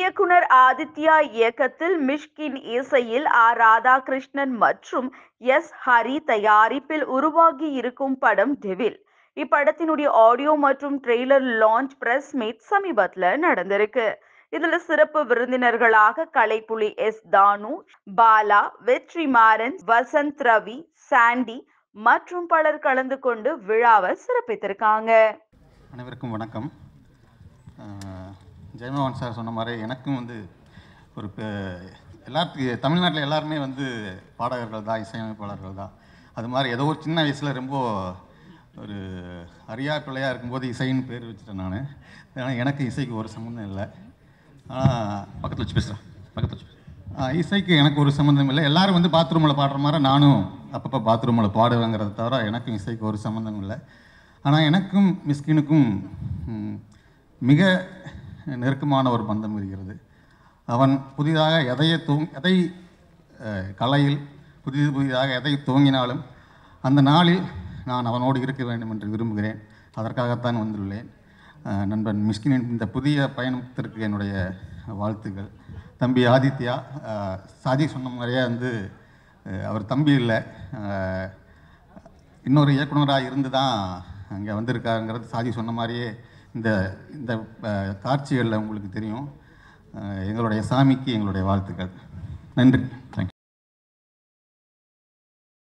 இயக்குனர் ஆதித்யா இயக்கத்தில் மிஷ்கின் இசையில் ராதாகிருஷ்ணன் மற்றும் ஹரி தயாரிப்பில் உருவாகி இருக்கும் படம் டெவில். இப்படத்தினுடைய ஆடியோ மற்றும் ட்ரெய்லர் லான்ச் பிரஸ் மீட் சமீபத்துல நடந்திருக்கு. இதுல சிறப்பு விருந்தினர்களாக கலைப்புலி தானு, பாலா, வெற்றிமாறன், வசந்த் ரவி, சாண்டி மற்றும் பலர் கலந்து கொண்டு விழாவை சிறப்பித்திருக்காங்க. அனைவருக்கும் வணக்கம். ஜெயமோகன் சார் சொன்ன மாதிரி எனக்கும் ஒரு தமிழ்நாட்டில் எல்லாருமே பாடகர்கள் தான், இசையமைப்பாளர்கள் தான். அது மாதிரி ஏதோ ஒரு சின்ன வயசில் ரொம்ப ஒரு அறியா பிள்ளையாக இருக்கும்போது இசைன்னு பேர் வச்சுட்டேன் நான். ஆனால் எனக்கு இசைக்கு ஒரு சம்மந்தம் இல்லை. ஆனால் பக்கத்தில் வச்சு பேசுகிறேன். இசைக்கு எனக்கு ஒரு சம்மந்தம் இல்லை. எல்லோரும் பாத்ரூமில் பாடுற மாதிரி நானும் அப்பப்போ பாத்ரூமில் பாடுவேங்கிறத தவிர எனக்கும் இசைக்கு ஒரு சம்மந்தம் இல்லை. ஆனால் எனக்கும் மிஸ்கினுக்கும் மிக நெருக்கமான ஒரு பந்தம் இருக்கிறது. அவன் புதிதாக எதை கலையில் புதிதாக எதை துவங்கினாலும் அந்த நாளில் நான் அவனோடு இருக்க வேண்டும் என்று விரும்புகிறேன். அதற்காகத்தான் வந்துள்ளேன். நண்பன் மிஸ்கினின் இந்த புதிய பயணத்திற்கு என்னுடைய வாழ்த்துக்கள். தம்பி ஆதித்யா, சாதி சொன்ன மாதிரியே அவர் தம்பி இல்லை, இன்னொரு இயக்குனராக இருந்து தான் அங்கே வந்திருக்காருங்கிறது சாதி சொன்ன மாதிரியே இந்த காட்சிகளில் உங்களுக்கு தெரியும். எங்களுடைய சாமிக்கு எங்களுடைய வாழ்த்துக்கள். நன்றி. தேங்க்யூ.